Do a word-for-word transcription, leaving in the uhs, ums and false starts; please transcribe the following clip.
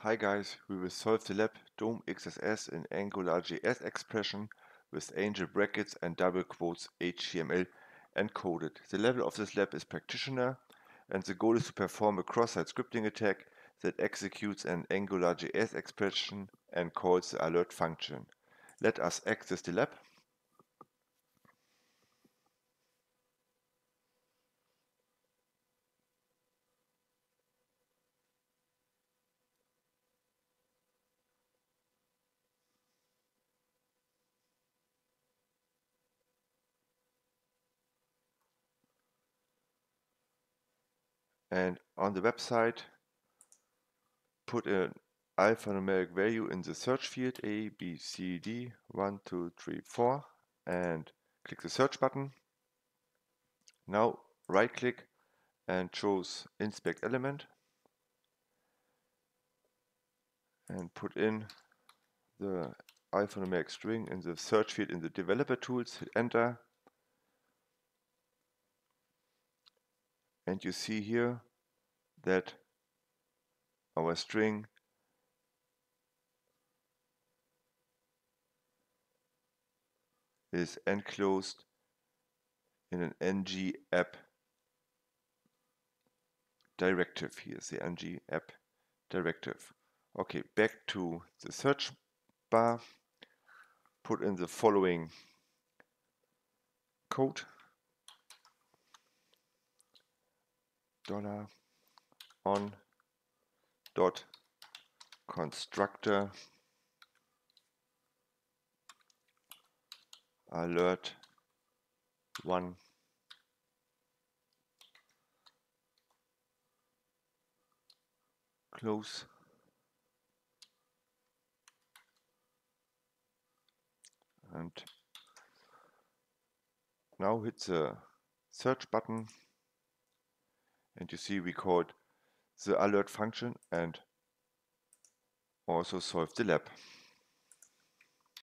Hi guys, we will solve the lab dom X S S in AngularJS expression with angel brackets and double quotes H T M L encoded. The level of this lab is practitioner, and the goal is to perform a cross-site scripting attack that executes an AngularJS expression and calls the alert function. Let us access the lab. And on the website, put an alphanumeric value in the search field A, B, C, D, one, two, three, four, and click the search button. Now right click and choose inspect element and put in the alphanumeric string in the search field in the developer tools, hit enter, and you see here that our string is enclosed in an ng app directive. Here is the ng app directive. Okay, back to the search bar, put in the following code: dollar on dot constructor alert one close and now hit the search button, and you see we called the alert function and also solved the lab.